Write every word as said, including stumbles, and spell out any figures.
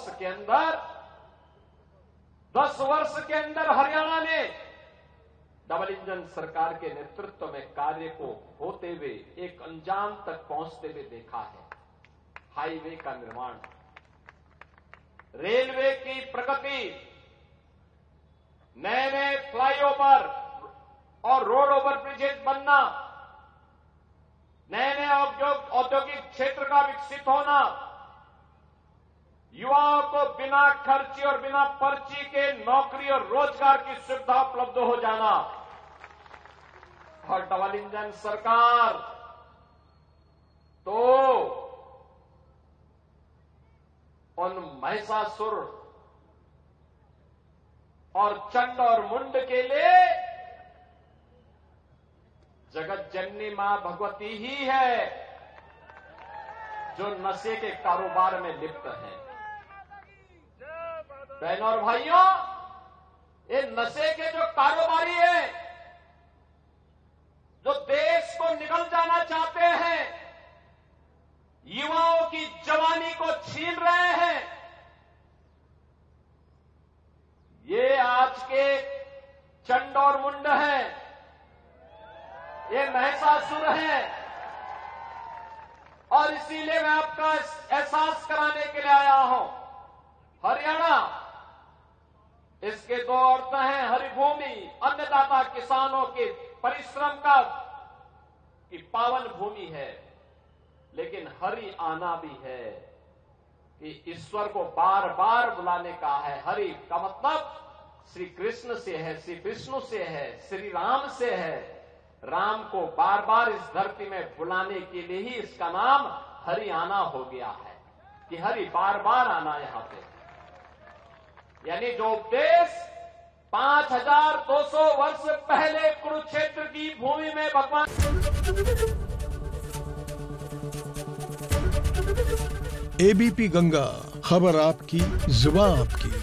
वर्ष के अंदर दस वर्ष के अंदर हरियाणा ने डबल इंजन सरकार के नेतृत्व में कार्य को होते हुए एक अंजाम तक पहुंचते हुए देखा है। हाईवे का निर्माण, रेलवे की प्रगति, नए नए फ्लाईओवर और रोड ओवर ब्रिजेज बनना, नए नए औद्योगिक क्षेत्र का विकसित होना, युवाओं को बिना खर्ची और बिना पर्ची के नौकरी और रोजगार की सुविधा उपलब्ध हो जाना, और डबल इंजन सरकार तो उन महिषासुर और चंड और मुंड के लिए जगत जननी मां भगवती ही है जो नशे के कारोबार में लिप्त है। बहनों और भाइयों, ये नशे के जो कारोबारी हैं, जो देश को निगल जाना चाहते हैं, युवाओं की जवानी को छीन रहे हैं, ये आज के चंड और मुंड हैं, ये महिषासुर हैं। और इसीलिए मैं आपका एहसास कराने के लिए आया हूं। हरियाणा, इसके दो अर्थ हैं, हरिभूमि, अन्नदाता किसानों के परिश्रम का की पावन भूमि है, लेकिन हरि आना भी है कि ईश्वर को बार बार बुलाने का है। हरि का मतलब श्री कृष्ण से है, श्री विष्णु से है, श्री राम से है। राम को बार बार इस धरती में बुलाने के लिए ही इसका नाम हरि आना हो गया है, कि हरि बार बार आना यहां पे। यानी जो उपदेश पांच हजार दो सौ वर्ष पहले कुरुक्षेत्र की भूमि में भगवान एबीपी गंगा, खबर आपकी, जुबान आपकी।